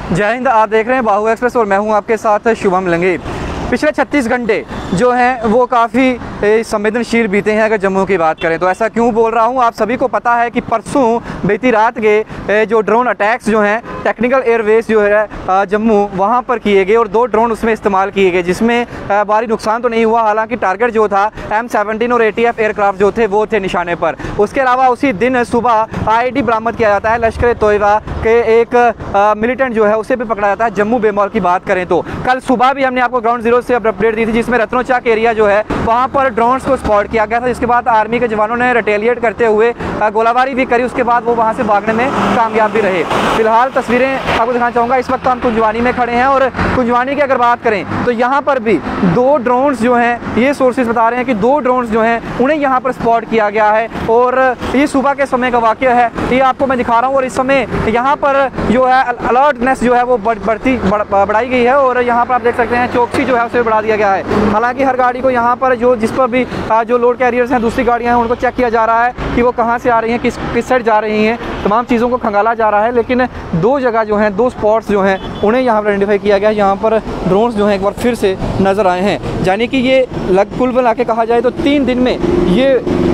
जय हिंद। आप देख रहे हैं बाहु एक्सप्रेस और मैं हूं आपके साथ शुभम लंगे। पिछले 36 घंटे जो हैं वो काफ़ी संवेदनशील बीते हैं अगर जम्मू की बात करें तो। ऐसा क्यों बोल रहा हूं, आप सभी को पता है कि परसों बीती रात के जो ड्रोन अटैक्स जो हैं टेक्निकल एयरवेज जो है जम्मू वहां पर किए गए और 2 ड्रोन उसमें इस्तेमाल किए गए, जिसमें भारी नुकसान तो नहीं हुआ। हालांकि टारगेट जो था M17 और ATF एयरक्राफ्ट जो थे वो थे निशाने पर। उसके अलावा उसी दिन सुबह IED बरामद किया जाता है। लश्कर तोयबा के एक मिलिटेंट जो है उसे भी पकड़ा जाता है। जम्मू बेमौल की बात करें तो कल सुबह भी हमने आपको ग्राउंड जीरो से अपडेट दी थी, जिसमें रत्नोचक एरिया जो है वहाँ पर ड्रोन्स को स्पॉट किया गया था, जिसके बाद आर्मी के जवानों ने रिटेलिएट करते हुए गोलाबारी भी करी। उसके बाद वो वहाँ से भागने में कामयाब भी रहे। फिलहाल तस्वीरें आपको दिखाना चाहूँगा। इस वक्त हम कुंजवानी में खड़े हैं और कुंजवानी की अगर बात करें तो यहाँ पर भी 2 ड्रोन्स जो हैं, ये सोर्सेज बता रहे हैं कि 2 ड्रोन्स जो हैं उन्हें यहाँ पर स्पॉट किया गया है और ये सुबह के समय का वाक़या है, ये आपको मैं दिखा रहा हूँ। और इस समय यहाँ पर जो है अलर्टनेस जो है वो बढ़ाई गई है और यहाँ पर आप देख सकते हैं चौकसी जो है उसे बढ़ा दिया गया है। हालांकि हर गाड़ी को यहाँ पर जिस पर भी जो लोड कैरियर्स हैं, दूसरी गाड़ियाँ हैं, उनको चेक किया जा रहा है कि वो कहाँ से आ रही हैं, किस साइड जा रही हैं, तमाम चीज़ों को खंगाला जा रहा है। लेकिन 2 जगह जो हैं, 2 स्पॉट्स जो हैं उन्हें यहाँ पर आइडेंटिफाई किया गया है। यहाँ पर ड्रोन्स जो हैं एक बार फिर से नज़र आए हैं, यानी कि ये कुल मिला के कहा जाए तो 3 दिन में ये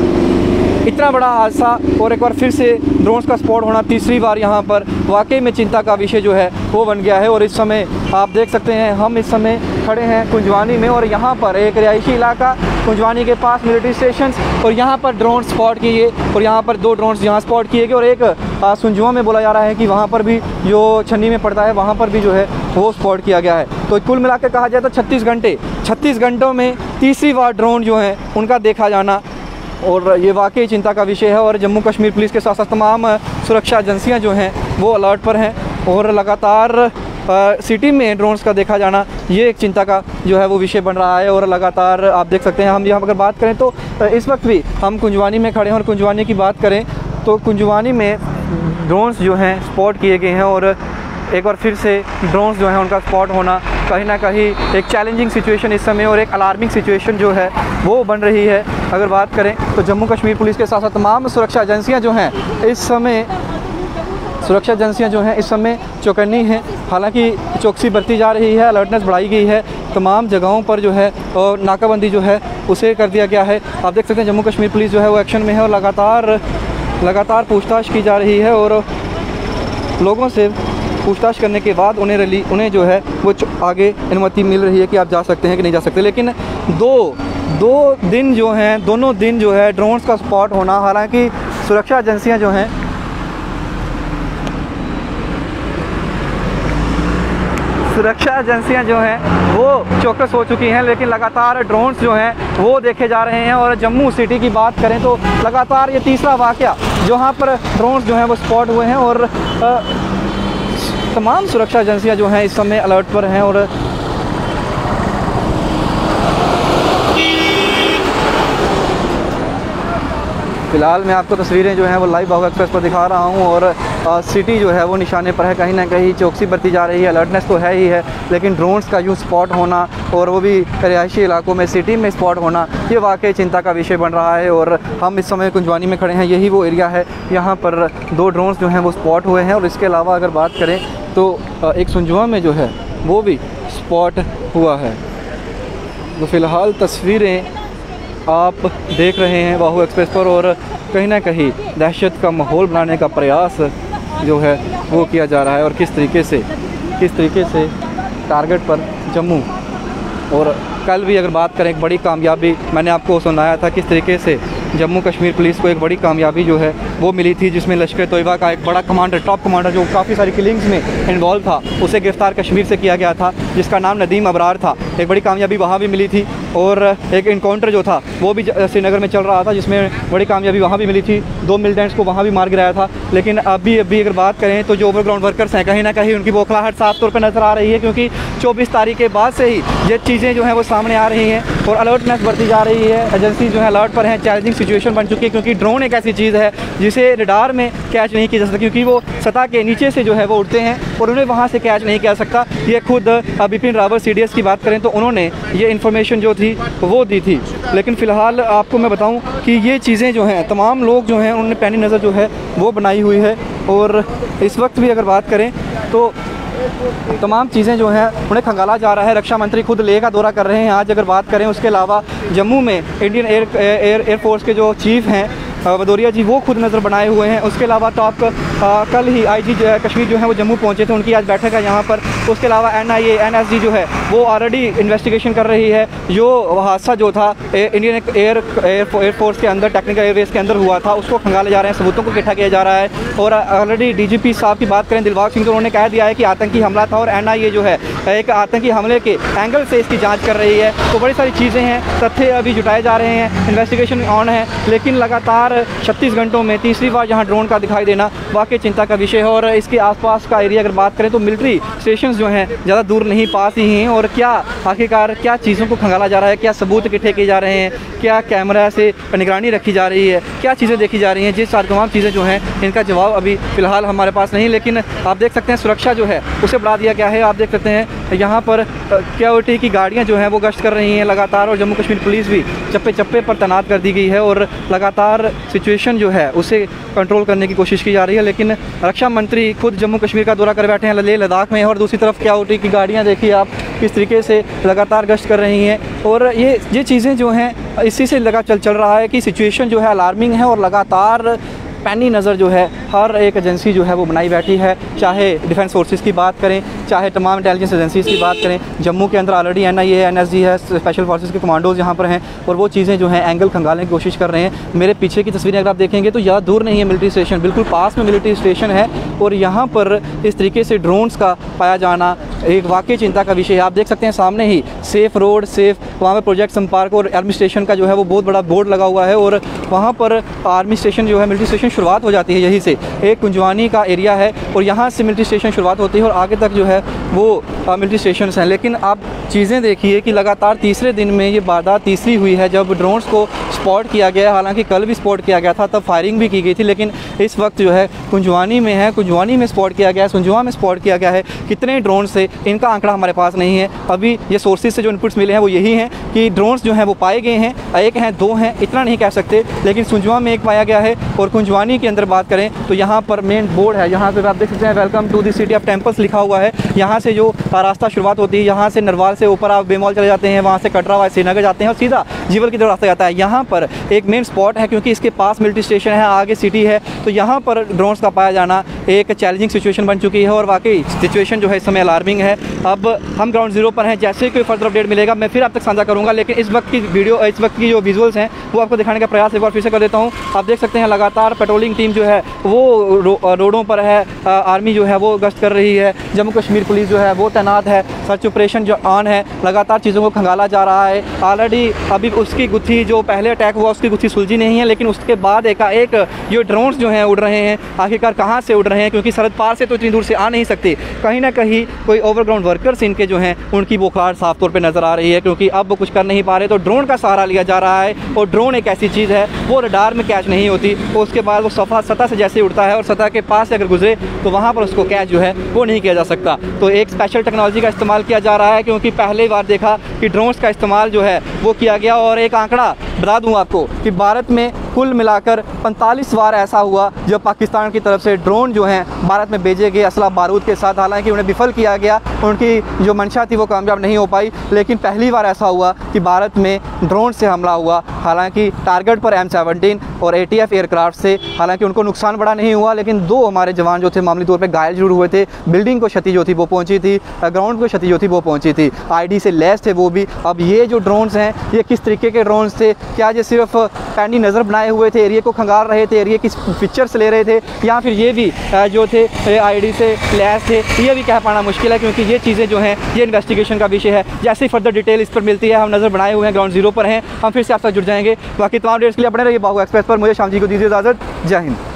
इतना बड़ा हादसा और एक बार फिर से ड्रोन्स का स्पॉट होना तीसरी बार यहाँ पर वाकई में चिंता का विषय जो है वो बन गया है। और इस समय आप देख सकते हैं हम इस समय खड़े हैं कुंजवानी में और यहाँ पर एक रिहायशी इलाका कुंजवानी के पास मिलिट्री स्टेशन और यहाँ पर ड्रोन स्पॉट किए और यहाँ पर 2 ड्रोन्स यहाँ स्पॉट किए गए और एक सुंजुआ में बोला जा रहा है कि वहाँ पर भी जो छन्नी में पड़ता है वहाँ पर भी जो है वो स्पॉट किया गया है। तो कुल मिलाकर कहा जाए तो 36 घंटों में तीसरी बार ड्रोन जो है उनका देखा जाना और ये वाकई चिंता का विषय है। और जम्मू कश्मीर पुलिस के साथ साथ तमाम सुरक्षा एजेंसियां जो हैं वो अलर्ट पर हैं और लगातार सिटी में ड्रोन्स का देखा जाना ये एक चिंता का जो है वो विषय बन रहा है। और लगातार आप देख सकते हैं हम यहाँ अगर बात करें तो इस वक्त भी हम कुंजवानी में खड़े हैं और कुंजवानी की बात करें तो कुंजवानी में ड्रोन्स जो हैं स्पॉट किए गए हैं और एक बार फिर से ड्रोन्स जो हैं उनका स्पॉट होना कहीं ना कहीं एक चैलेंजिंग सिचुएशन इस समय और एक अलार्मिंग सिचुएशन जो है वो बन रही है। अगर बात करें तो जम्मू कश्मीर पुलिस के साथ साथ तमाम सुरक्षा एजेंसियां जो हैं इस समय चौकन्नी हैं। हालांकि चौकसी बरती जा रही है, अलर्टनेस बढ़ाई गई है, तमाम जगहों पर जो है और नाकाबंदी जो है उसे कर दिया गया है। आप देख सकते हैं जम्मू कश्मीर पुलिस जो है वो एक्शन में है और लगातार पूछताछ की जा रही है और लोगों से पूछताछ करने के बाद उन्हें जो है वो आगे अनुमति मिल रही है कि आप जा सकते हैं कि नहीं जा सकते। लेकिन दोनों दिन जो है ड्रोन्स का स्पॉट होना, हालांकि सुरक्षा एजेंसियां जो हैं वो चौकस हो चुकी हैं, लेकिन लगातार ड्रोन्स जो हैं वो देखे जा रहे हैं। और जम्मू सिटी की बात करें तो लगातार ये तीसरा वाक़या जहाँ पर ड्रोन्स जो हैं वो स्पॉट हुए हैं और तमाम सुरक्षा एजेंसियां जो हैं इस समय अलर्ट पर हैं। और फ़िलहाल मैं आपको तस्वीरें जो हैं वो लाइव बाहु एक्सप्रेस पर दिखा रहा हूं और सिटी जो है वो निशाने पर है। कहीं ना कहीं चौकसी बरती जा रही है, अलर्टनेस तो है ही है, लेकिन ड्रोन्स का यूँ स्पॉट होना और वो भी रिहायशी इलाकों में सिटी में स्पॉट होना ये वाकई चिंता का विषय बन रहा है। और हम इस समय कुंजवानी में खड़े हैं, यही वो एरिया है, यहाँ पर 2 ड्रोन्स जो हैं वो स्पॉट हुए हैं। और इसके अलावा अगर बात करें तो एक सुंजुआ में जो है वो भी स्पॉट हुआ है। तो फ़िलहाल तस्वीरें आप देख रहे हैं बाहु एक्सप्रेस पर और कहीं ना कहीं दहशत का माहौल बनाने का प्रयास जो है वो किया जा रहा है और किस तरीके से टारगेट पर जम्मू। और कल भी अगर बात करें एक बड़ी कामयाबी मैंने आपको सुनाया था किस तरीके से जम्मू कश्मीर पुलिस को एक बड़ी कामयाबी जो है वो मिली थी, जिसमें लश्कर तोयबा का एक बड़ा कमांडर, टॉप कमांडर जो काफ़ी सारी किलिंग्स में इन्वॉल्व था, उसे गिरफ्तार कश्मीर से किया गया था, जिसका नाम नदीम अबरार था। एक बड़ी कामयाबी वहाँ भी मिली थी। और एक इनकाउंटर जो था वो भी श्रीनगर में चल रहा था, जिसमें बड़ी कामयाबी वहाँ भी मिली थी। 2 मिलिटेंट्स को वहाँ भी मार गिराया था। लेकिन अभी अगर बात करें तो जो ओवरग्राउंड वर्कर्स हैं कहीं ना कहीं उनकी बौखलाहट साफ तौर पर नज़र आ रही है, क्योंकि 24 तारीख के बाद से ही ये चीज़ें जो हैं वो सामने आ रही हैं और अलर्टनेस बढ़ती जा रही है। एजेंसी जो है अलर्ट पर हैं, चैलेंजिंग सिचुएशन बन चुकी है, क्योंकि ड्रोन एक ऐसी चीज़ है जिसे रडार में कैच नहीं किया जा सकता, क्योंकि वो सतह के नीचे से जो है वो उड़ते हैं और उन्हें वहाँ से कैच नहीं किया सकता। ये खुद बिपिन रावत CDS की बात करें तो उन्होंने ये इन्फॉर्मेशन जो थी वो दी थी। लेकिन फ़िलहाल आपको मैं बताऊं कि ये चीज़ें जो हैं तमाम लोग जो हैं उन्होंने पैनी नज़र जो है वो बनाई हुई है। और इस वक्त भी अगर बात करें तो तमाम चीज़ें जो हैं उन्हें खंगाला जा रहा है। रक्षा मंत्री खुद लेह का दौरा कर रहे हैं आज अगर बात करें। उसके अलावा जम्मू में इंडियन एयरफोर्स के जो चीफ़ हैं भदौरिया जी, वो खुद नज़र बनाए हुए हैं। उसके अलावा तो आप कल ही आईजी कश्मीर जो है वो जम्मू पहुंचे थे, उनकी आज बैठक है यहाँ पर। उसके अलावा NIA NSG जो है वो ऑलरेडी इन्वेस्टिगेशन कर रही है। जो हादसा जो था इंडियन एयरफोर्स के अंदर, टेक्निकल एयरवेज के अंदर हुआ था, उसको खंगाले जा रहे हैं, सबूतों को इकट्ठा किया जा रहा है। और ऑलरेडी DGP साहब की बात करें दिलबाग सिंह, तो उन्होंने कह दिया है कि आतंकी हमला था और NIA जो है एक आतंकी हमले के एंगल से इसकी जाँच कर रही है। तो बड़ी सारी चीज़ें हैं, तथ्य अभी जुटाए जा रहे हैं, इन्वेस्टिगेशन ऑन है। लेकिन लगातार 36 घंटों में तीसरी बार यहाँ ड्रोन का दिखाई देना वाकई चिंता का विषय है। और इसके आसपास का एरिया अगर बात करें तो मिलिट्री स्टेशंस जो हैं ज़्यादा दूर नहीं, पास ही हैं। और क्या आखिरकार क्या चीज़ों को खंगाला जा रहा है, क्या सबूत इकट्ठे किए जा रहे हैं, क्या कैमरा से निगरानी रखी जा रही है, क्या चीज़ें देखी जा रही हैं, जिस सारी तमाम चीज़ें जो हैं इनका जवाब अभी फ़िलहाल हमारे पास नहीं। लेकिन आप देख सकते हैं सुरक्षा जो है उसे बढ़ा दिया गया है। आप देख सकते हैं यहाँ पर सिक्योरिटी की गाड़ियाँ जो हैं वो गश्त कर रही हैं लगातार, और जम्मू कश्मीर पुलिस भी चप्पे चप्पे पर तैनात कर दी गई है और लगातार सिचुएशन जो है उसे कंट्रोल करने की कोशिश की जा रही है। लेकिन रक्षा मंत्री खुद जम्मू कश्मीर का दौरा कर बैठे हैं लेह लद्दाख में, और दूसरी तरफ सिक्योरिटी की गाड़ियाँ देखिए आप किस तरीके से लगातार गश्त कर रही हैं। और ये चीज़ें जो हैं इसी से चल रहा है कि सिचुएशन जो है अलार्मिंग है और लगातार पैनी नज़र जो है हर एक एजेंसी जो है वो बनाई बैठी है। चाहे डिफेंस फोर्सेस की बात करें, चाहे तमाम इंटेलिजेंस एजेंसीज़ की बात करें, जम्मू के अंदर ऑलरेडी NIA NSG है, स्पेशल फोर्सेस के कमांडोज यहाँ पर हैं और वो चीज़ें जो हैं एंगल खंगालने की कोशिश कर रहे हैं। मेरे पीछे की तस्वीरें अगर आप देखेंगे तो ज़्यादा दूर नहीं है मिलिट्री स्टेशन, बिल्कुल पास में मिलिट्री स्टेशन है। और यहाँ पर इस तरीके से ड्रोन्स का पाया जाना एक वाकई चिंता का विषय है। आप देख सकते हैं सामने ही सेफ़ रोड, सेफ़, वहाँ पर प्रोजेक्ट संपर्क और आर्मी स्टेशन का जो है वो बहुत बड़ा बोर्ड लगा हुआ है। और वहाँ पर आर्मी स्टेशन जो है, मिलिट्री स्टेशन शुरुआत हो जाती है यहीं से, एक कुंजवानी का एरिया है और यहाँ से मिलिट्री स्टेशन शुरुआत होती है और आगे तक जो है वो मिलिट्री स्टेशन हैं। लेकिन आप चीज़ें देखिए कि लगातार तीसरे दिन में ये वारदात तीसरी हुई है जब ड्रोन्स को स्पॉट किया गया। हालांकि कल भी स्पॉट किया गया था, तब फायरिंग भी की गई थी, लेकिन इस वक्त जो है कुंजवानी में है, कुंजवानी में स्पॉट किया गया है, सुंजुआ में स्पॉट किया गया है। कितने ड्रोन्स थे इनका आंकड़ा हमारे पास नहीं है। अभी ये सोर्सेज से जो इनपुट्स मिले हैं वो यही हैं कि ड्रोन्स जो हैं वो पाए गए हैं, एक हैं, दो हैं, इतना नहीं कह सकते, लेकिन सुंजुआ में एक पाया गया है। और कुंजवानी के अंदर बात करें तो यहाँ पर मेन बोर्ड है, यहाँ पर आप देख सकते हैं welcome to the city of temples लिखा हुआ है। यहाँ से जो रास्ता शुरुआत होती है, यहाँ से नरवाल से ऊपर आप बेमौल चले जाते हैं, वहाँ से कटरा श्रीनगर जाते हैं और सीधा जीवल की तरफ रास्ता जाता है। यहाँ पर एक मेन स्पॉट है क्योंकि इसके पास मिलिट्री स्टेशन है, आगे सिटी है, तो यहाँ पर ड्रोन्स का पाया जाना एक चैलेंजिंग सिचुएशन बन चुकी है और वाकई सिचुएशन जो है इस समय अलार्मिंग है। अब हम ग्राउंड जीरो पर हैं, जैसे कोई फर्दर अपडेट मिलेगा मैं फिर आप तक साझा करूँगा। लेकिन इस वक्त की वीडियो, इस वक्त की जो विजुअल्स हैं वो आपको दिखाने का प्रयास एक बार फिर से कर देता हूँ। आप देख सकते हैं लगातार पेट्रोलिंग टीम जो है वो रोडों पर है, आर्मी जो है वो गश्त कर रही है, जम्मू कश्मीर पुलिस जो है वो तैनात है, सर्च ऑपरेशन जो ऑन है, लगातार चीज़ों को खंगाला जा रहा है। ऑलरेडी अभी उसकी गुत्थी जो पहले अटैक हुआ उसकी गुत्थी सुलझी नहीं है, लेकिन उसके बाद एकाएक ये ड्रोन्स जो हैं उड़ रहे हैं। आखिरकार कहाँ से उड़ रहे हैं, क्योंकि सरहद पार से तो इतनी दूर से आ नहीं सकते, कहीं ना कहीं कोई ओवरग्राउंड वर्कर्स इनके जो हैं उनकी बुखार साफ तौर पे नज़र आ रही है, क्योंकि अब वो कुछ कर नहीं पा रहे तो ड्रोन का सहारा लिया जा रहा है। और ड्रोन एक ऐसी चीज़ है वो रडार में कैच नहीं होती, उसके बाद वो सतह से जैसे उड़ता है और सतह के पास से अगर गुजरे तो वहाँ पर उसको कैच जो है वो नहीं किया जा सकता। तो एक स्पेशल टेक्नोलॉजी का इस्तेमाल किया जा रहा है, क्योंकि पहली बार देखा कि ड्रोन्स का इस्तेमाल जो है वो किया गया। और एक आंकड़ा बता दूं आपको कि भारत में कुल मिलाकर 45 बार ऐसा हुआ जब पाकिस्तान की तरफ से ड्रोन जो हैं भारत में भेजे गए असला बारूद के साथ। हालांकि उन्हें विफल किया गया, उनकी जो मंशा थी वो कामयाब नहीं हो पाई, लेकिन पहली बार ऐसा हुआ कि भारत में ड्रोन से हमला हुआ। हालांकि टारगेट पर M17 और ATF एयरक्राफ्ट से हालांकि उनको नुकसान बड़ा नहीं हुआ, लेकिन 2 हमारे जवान जो थे मामूली तौर पर घायल जरूर हुए थे। बिल्डिंग को क्षति जो थी वो पहुँची थी, ग्राउंड को क्षति जो थी वो पहुँची थी, ID से लैस थे वो भी। अब ये जो ड्रोन्स हैं ये किस तरीके के ड्रोन्स थे, क्या ये सिर्फ पैनी नज़र बनाए हुए थे, एरिया को खंगाल रहे थे, एरिया की पिक्चर्स ले रहे थे, या फिर ये भी जो थे ID से लैस थे, ये भी कह पाना मुश्किल है, क्योंकि ये चीज़ें जो हैं ये इन्वेस्टिगेशन का विषय है। जैसे फर्दर डिटेल इस पर मिलती है, हम नज़र बनाए हुए हैं, ग्राउंड जीरो पर हैं, हम फिर से आपसे जुड़ जाएंगे। बाकी तमाम डेट्स के लिए अपने रहिए बाहु एक्सप्रेस पर। मुझे शाम जी को दीजिए इजाज़त। जय हिंद।